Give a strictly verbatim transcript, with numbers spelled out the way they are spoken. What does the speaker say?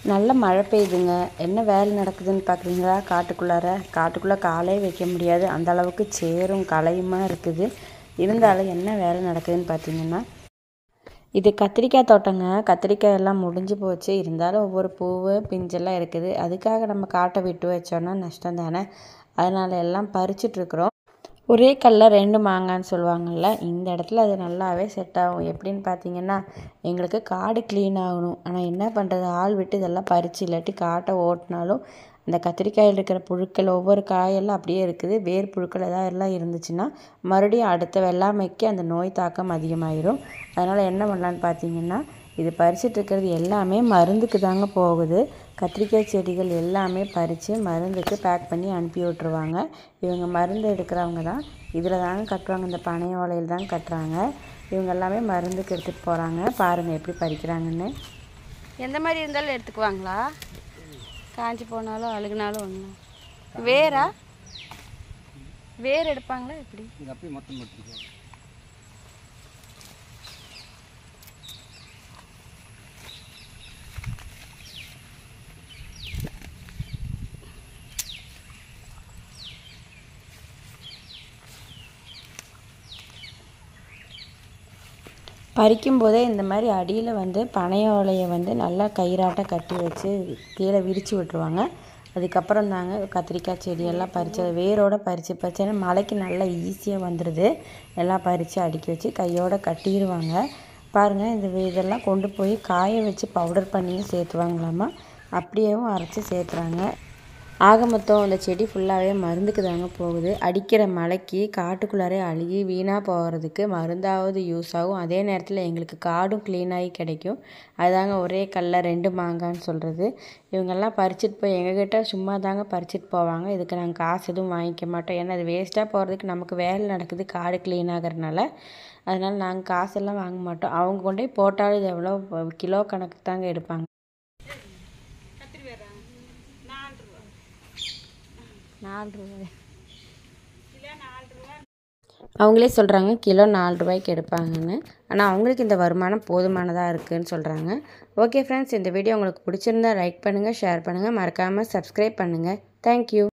நல்ல மழை பெய்யுதுங்க. என்ன வேலை நடக்குதுன்னு பார்க்குறீங்களா? காட்டுக்குள்ளார காட்டுக்குள்ளே காலே வைக்க முடியாது, அந்த அளவுக்கு சேரும் களையுமா இருக்குது. இருந்தாலும் என்ன வேலை நடக்குதுன்னு பார்த்தீங்கன்னா, இது கத்திரிக்காய் தோட்டங்க. கத்திரிக்காய் எல்லாம் முடிஞ்சு போச்சு. இருந்தாலும் ஒவ்வொரு பூவு பிஞ்செல்லாம் இருக்குது. அதுக்காக நம்ம காட்டை விட்டு வச்சோன்னா நஷ்டம் தானே. அதனால் எல்லாம் பறிச்சிட்ருக்குறோம். ஒரே கல்லில் ரெண்டு மாங்கான்னு சொல்லுவாங்கள்ல, இந்த இடத்துல அது நல்லாவே செட் ஆகும். எப்படின்னு பார்த்தீங்கன்னா, எங்களுக்கு காடு க்ளீன் ஆகணும். ஆனால் என்ன பண்ணுறது, ஆள் விட்டு இதெல்லாம் பறித்து இல்லாட்டி காட்டை ஓட்டினாலும் அந்த கத்திரிக்காயில் இருக்கிற புழுக்கள் ஒவ்வொரு காயெல்லாம் அப்படியே இருக்குது. வேர் புழுக்கள் எதாவது எல்லாம் இருந்துச்சுன்னா மறுபடியும் அடுத்த வெள்ளாமைக்கு அந்த நோய் தாக்கம் அதிகமாகிடும். அதனால் என்ன பண்ணலான்னு பார்த்தீங்கன்னா, இது பறிச்சிட்டு இருக்கிறது எல்லாமே மருந்துக்கு தாங்க போகுது. கத்திரிக்காய் செடிகள் எல்லாமே பறித்து மருந்துக்கு பேக் பண்ணி அனுப்பி விட்ருவாங்க. இவங்க மருந்து எடுக்கிறவங்க தான் இதில் தாங்க கட்டுவாங்க, இந்த பனை ஓலையில் தான் கட்டுறாங்க. இவங்க எல்லாமே மருந்துக்கு எடுத்துகிட்டு போகிறாங்க. பாருங்கள் எப்படி பறிக்கிறாங்கன்னு. எந்த மாதிரி இருந்தாலும் எடுத்துக்குவாங்களா? காஞ்சி போனாலும் அழுகுனாலும் ஒன்று வேரா வேர் எடுப்பாங்களா எப்படி? அப்படியே மொத்தம் எடுத்துக்குவாங்க. பறிக்கும் போதே இந்த மாதிரி அடியில் வந்து பனை ஓலையை வந்து நல்லா கயிறாட்ட கட்டி வச்சு கீழே விரித்து விட்டுருவாங்க. அதுக்கப்புறம் தாங்க கத்திரிக்காய் செடியெல்லாம் பறித்து அதை வேரோடு பறித்து பறித்து ஏன்னா மழைக்கு நல்லா ஈஸியாக வந்துடுது. எல்லாம் பறித்து அடுக்கி வச்சு கையோடு கட்டிடுவாங்க. பாருங்கள், இந்த இதெல்லாம் கொண்டு போய் காய வச்சு பவுடர் பண்ணியும் சேர்த்துவாங்களாமா. அப்படியேவும் அரைச்சி சேர்த்துறாங்க. ஆக மொத்தம் அந்த செடி ஃபுல்லாகவே மருந்துக்கு தாங்க போகுது. அடிக்கிற மழைக்கு காட்டுக்குள்ளாரே அழுகி வீணாக போகிறதுக்கு மருந்தாவது யூஸ் ஆகும். அதே நேரத்தில் எங்களுக்கு காடும் க்ளீனாகி கிடைக்கும். அதுதாங்க ஒரே கல்லில் ரெண்டு மாங்கான்னு சொல்கிறது. இவங்கெல்லாம் பறிச்சுட்டு போய் எங்ககிட்ட சும்மா தாங்க பறிச்சுட்டு போவாங்க. இதுக்கு நாங்கள் காசு எதுவும் வாங்கிக்க மாட்டோம். ஏன்னா அது வேஸ்ட்டாக போகிறதுக்கு நமக்கு வேலை நடக்குது காடு க்ளீன் ஆகிறதுனால. அதனால் நாங்கள் காசெல்லாம் வாங்க மாட்டோம். அவங்க கொண்டு போய் போட்டாலும் இது எவ்வளோ கிலோ கணக்கு தாங்க எடுப்பாங்க. நாலு ரூபாய் அவங்களே சொல்கிறாங்க, கிலோ நாலு ரூபாய்க்கு எடுப்பாங்கன்னு. ஆனால் அவங்களுக்கு இந்த வருமானம் போதுமானதாக இருக்குதுன்னு சொல்கிறாங்க. ஓகே ஃப்ரெண்ட்ஸ், இந்த வீடியோ உங்களுக்கு பிடிச்சிருந்தா லைக் பண்ணுங்கள், ஷேர் பண்ணுங்கள், மறக்காமல் சப்ஸ்கிரைப் பண்ணுங்கள். தேங்க்யூ.